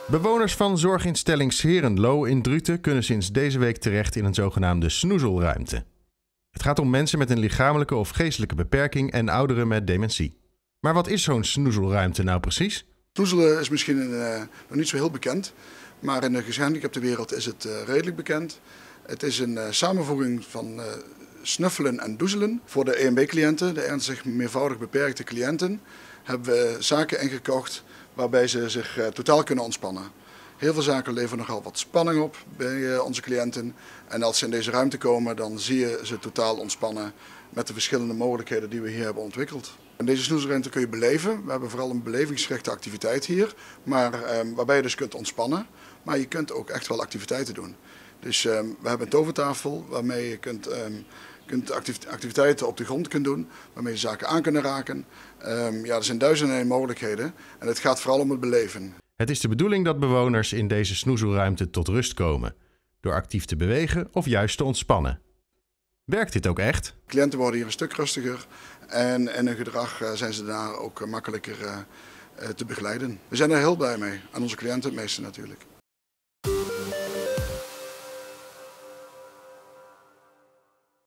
Bewoners van zorginstelling 's Heerenloo in Druten kunnen sinds deze week terecht in een zogenaamde snoezelruimte. Het gaat om mensen met een lichamelijke of geestelijke beperking en ouderen met dementie. Maar wat is zo'n snoezelruimte nou precies? Snoezelen is misschien nog niet zo heel bekend, maar in de gehandicaptenwereld is het redelijk bekend. Het is een samenvoeging van snuffelen en doezelen. Voor de EMB-cliënten, de ernstig meervoudig beperkte cliënten, hebben we zaken ingekocht waarbij ze zich totaal kunnen ontspannen. Heel veel zaken leveren nogal wat spanning op bij onze cliënten. En als ze in deze ruimte komen, dan zie je ze totaal ontspannen met de verschillende mogelijkheden die we hier hebben ontwikkeld. En deze snoezelruimte kun je beleven. We hebben vooral een belevingsgerichte activiteit hier, maar waarbij je dus kunt ontspannen. Maar je kunt ook echt wel activiteiten doen. Dus we hebben een tovertafel waarmee je kunt activiteiten op de grond kunt doen, waarmee je zaken aan kunnen raken. Er zijn duizenden mogelijkheden en het gaat vooral om het beleven. Het is de bedoeling dat bewoners in deze snoezelruimte tot rust komen, door actief te bewegen of juist te ontspannen. Werkt dit ook echt? Cliënten worden hier een stuk rustiger en in hun gedrag zijn ze daar ook makkelijker te begeleiden. We zijn er heel blij mee, aan onze cliënten het meeste natuurlijk.